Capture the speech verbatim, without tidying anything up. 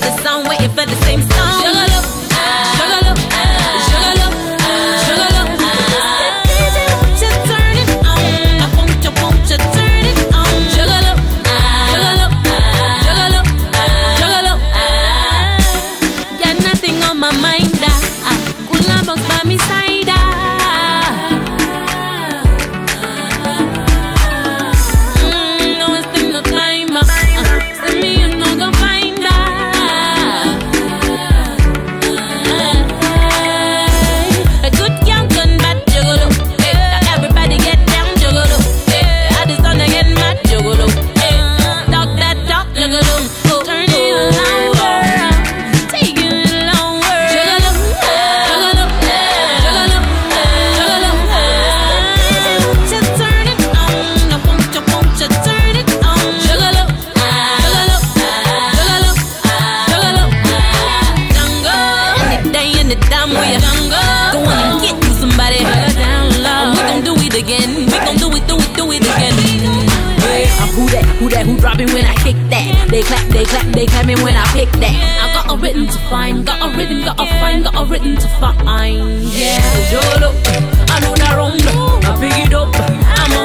the sound, waiting for the same song. Sugar look, sugar look, sugar look, sugar look. D J, won't you turn it on? I want you, won't you turn it on? Sugar look, sugar look, sugar look, sugar look. Got nothing on my mind, ah. Cool and bounce by me side, ah. Who that, who dropping when I kick that? They clap, they clap, they clapping when I pick that. I got a written to find, got a written, got a find, got a written to find. Yeah, Jolo, I know that wrong, I pick it up, I'm on